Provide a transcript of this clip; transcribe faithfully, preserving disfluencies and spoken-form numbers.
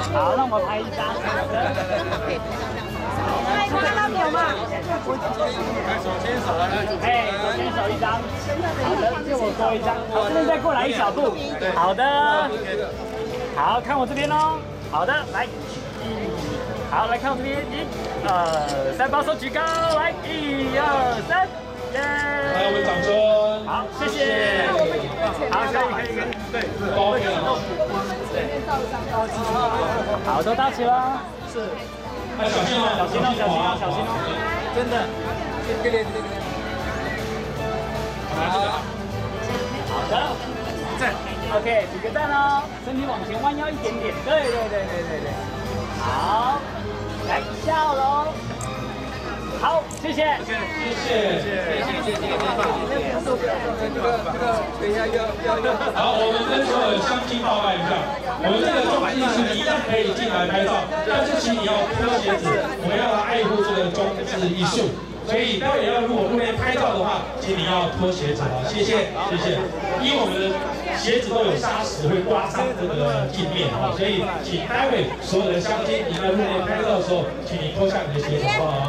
好，让我拍一张。 哎，你看到没有嘛？ 手牵手来，哎，手牵手一张。好的，借我多一张。好，这边再过来一小步。好的。好看我这边哦。好的，来。好，来看我这边，一、二、三，把手举高，来，一、二、三，耶！ 来，我们掌声。 好，谢谢。好，可以，可以，可以。对， 高点哦。 好，都到齐了。是。 哎，小心哦， 小心哦，小心哦，小心哦。真的。这边，这边。好。好的。赞。OK， 举个赞哦，身体往前弯腰一点点。对对对对对对。好。来笑喽！好，谢谢， 谢谢，谢谢，谢谢，谢谢，好，我们跟所有乡亲报告一下，我们这个中字是一样可以进来拍照，但是请你要脱鞋子，我们要爱护这个中字艺术。所以待会要如果路边拍照的话，请你要脱鞋子啊，谢谢，谢谢。因为我们的鞋子都有砂石会刮伤这个镜面啊，所以请待会所有的乡亲你在路边拍照的时候，请你脱下你的鞋子好不好？